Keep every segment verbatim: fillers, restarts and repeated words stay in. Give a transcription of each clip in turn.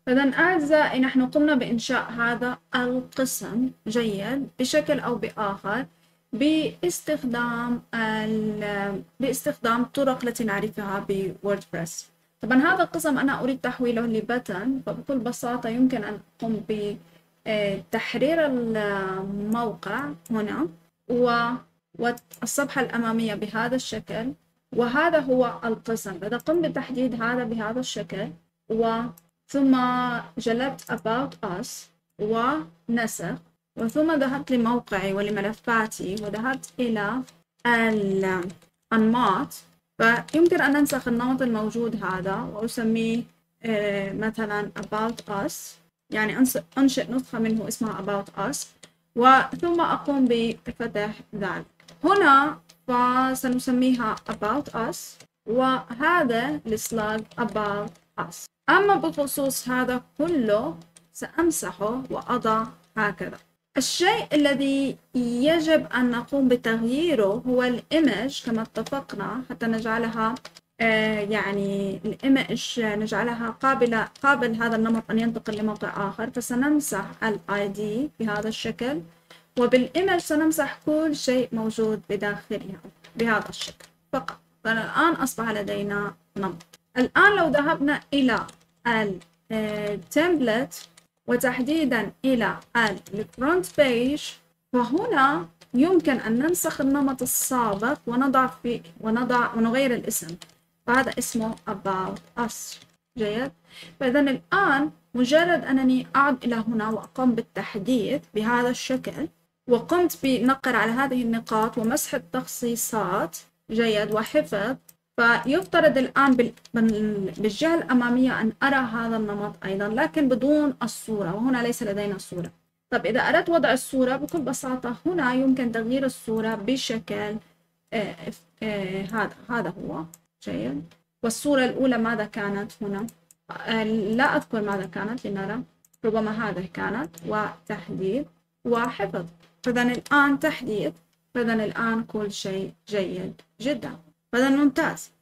إذن أعزائي نحن قمنا بإنشاء هذا القسم جيد بشكل أو بآخر باستخدام باستخدام الطرق التي نعرفها بووردبريس. طبعا هذا القسم أنا أريد تحويله لبتن، فبكل بساطة يمكن أن أقوم بتحرير الموقع هنا والصفحة الأمامية بهذا الشكل، وهذا هو القسم. إذا قمت بتحديد هذا بهذا الشكل و ثم جلبت about us ونسخ، وثم ذهبت لموقعي ولملفاتي وذهبت إلى الأنماط، فيمكن أن ننسخ النمط الموجود هذا وأسميه مثلا about us، يعني أنشئ نسخة منه اسمها about us، وثم أقوم بفتح ذلك. هنا فسنسميها about us، وهذا السلاج about us. أما بخصوص هذا كله سأمسحه وأضع هكذا. الشيء الذي يجب أن نقوم بتغييره هو الإيمج كما اتفقنا، حتى نجعلها آه يعني الإيمج نجعلها قابلة قابل هذا النمط أن ينتقل لموقع آخر، فسنمسح الآي دي بهذا الشكل، وبالإيمج سنمسح كل شيء موجود بداخلها بهذا الشكل فقط. فالآن أصبح لدينا نمط. الآن لو ذهبنا إلى التمبلت وتحديدا إلى الفرونت بيج، فهنا يمكن أن ننسخ النمط السابق ونضع في ونضع ونغير الاسم، فهذا اسمه about us. جيد. فإذا الآن مجرد أنني أعد إلى هنا وأقوم بالتحديث بهذا الشكل، وقمت بنقر على هذه النقاط ومسح التخصيصات جيد وحفظ، فيفترض الآن بالجهة الأمامية أن أرى هذا النمط أيضا لكن بدون الصورة، وهنا ليس لدينا صورة. طب إذا أردت وضع الصورة بكل بساطة هنا يمكن تغيير الصورة بشكل آه آه هذا هذا هو جيد. والصورة الأولى ماذا كانت هنا؟ آه لا أذكر ماذا كانت لنرى، ربما هذه كانت، وتحديث وحفظ. فإذا الآن تحديث، فإذا الآن كل شيء جيد جدا. فإذا ممتاز.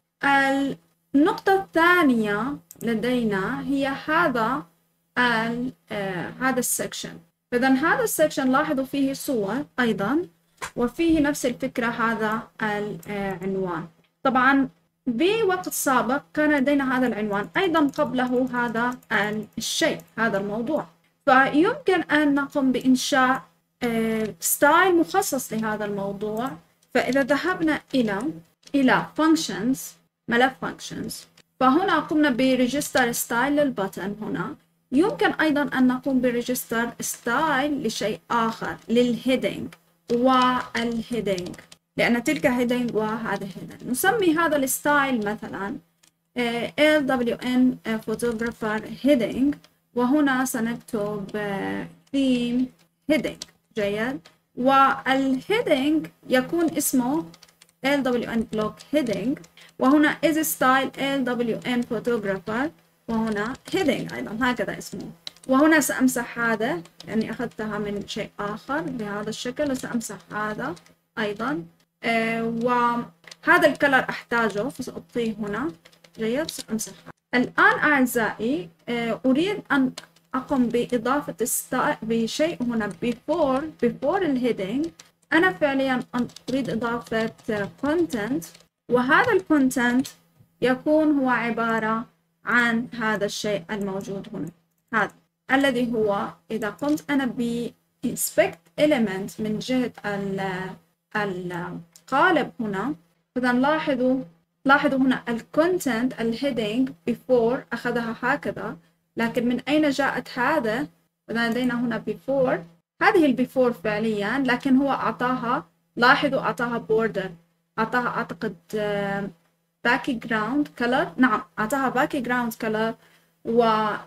النقطة الثانية لدينا هي هذا ال آه هذا السكشن. فإذا هذا السكشن لاحظوا فيه صور أيضا، وفيه نفس الفكرة هذا العنوان. طبعا بوقت سابق كان لدينا هذا العنوان أيضا قبله هذا الشيء هذا الموضوع، فيمكن أن نقوم بإنشاء آه ستايل مخصص لهذا الموضوع. فإذا ذهبنا إلى إلى functions، ملف functions، فهنا قمنا بريجستر ستايل للبutton. هنا يمكن أيضا أن نقوم بريجستر ستايل لشيء آخر، للهيدنج والهيدنج، لأن تلك هيدنج وهذا هيدنج. نسمي هذا الستايل مثلا إل دبليو إن photographer heading، وهنا سنكتب theme heading. جيد. والهيدنج يكون اسمه إل دبليو إن block heading، وهنا is style إل دبليو إن photographer، وهنا heading أيضا هكذا اسمه. وهنا سأمسح هذا يعني أخذتها من شيء آخر بهذا الشكل، وسأمسح هذا أيضا. آه وهذا الكلر أحتاجه فسأبقيه هنا. جيد. سأمسح هذا. الآن أعزائي آه أريد أن أقوم بإضافة بشيء هنا before before الهيدنج. أنا فعليا أريد إضافة content، وهذا الكونتنت يكون هو عبارة عن هذا الشيء الموجود هنا، هذا الذي هو إذا قمت أنا ب inspect element من جهة القالب هنا، إذا لاحظوا لاحظوا هنا الكونتنت الهيدنج before أخذها هكذا، لكن من أين جاءت هذا؟ إذا لدينا هنا before، هذه البيفور فعليا، لكن هو أعطاها، لاحظوا أعطاها border، أعطاها أعتقد background color، نعم أعطاها background color، و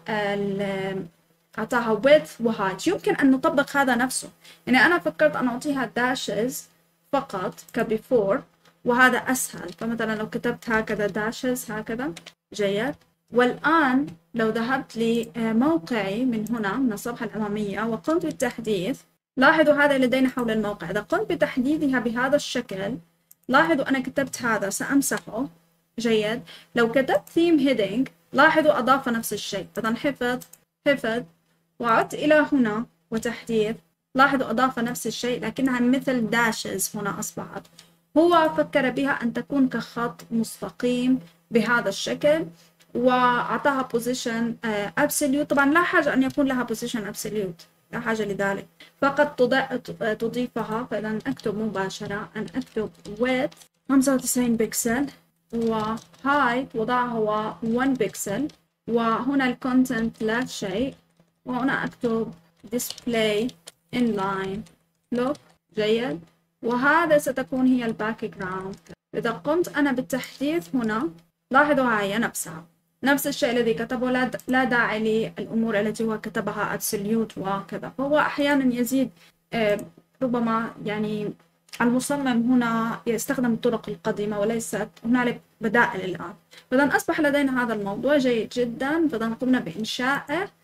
أعطاها width و height. يمكن أن نطبق هذا نفسه، يعني أنا فكرت أن أعطيها dashes فقط كبيفور وهذا أسهل، فمثلا لو كتبت هكذا dashes هكذا. جيد. والآن لو ذهبت لموقعي من هنا من الصفحة الأمامية وقمت بالتحديث، لاحظوا هذا لدينا حول الموقع. إذا قمت بتحديثها بهذا الشكل، لاحظوا أنا كتبت هذا سأمسحه. جيد. لو كتبت theme heading لاحظوا أضاف نفس الشيء، إذا حفظ حفظ، وعدت إلى هنا وتحديث. لاحظوا أضاف نفس الشيء لكنها مثل داشز هنا أصبحت. هو فكر بها أن تكون كخط مستقيم بهذا الشكل، وأعطاها position absolute. طبعا لا حاجة أن يكون لها position absolute، لا حاجة لذلك، فقط تضيفها. فإذا أكتب مباشرة أن أكتب width خمسة وتسعين بكسل، وهايت وضعها هو واحد بكسل، وهنا الكونتنت لا شيء، وهنا أكتب display inline look. جيد. وهذا ستكون هي الباك جراوند. إذا قمت أنا بالتحديث هنا، لاحظوا هاي نفسها، نفس الشيء الذي كتبه، لا داعي للأمور التي هو كتبها absolute وكذا. فهو أحيانا يزيد، ربما يعني المصمم هنا يستخدم الطرق القديمة وليست هنالك بدائل الآن. فإذا أصبح لدينا هذا الموضوع جيد جدا، فإذا قمنا بإنشائه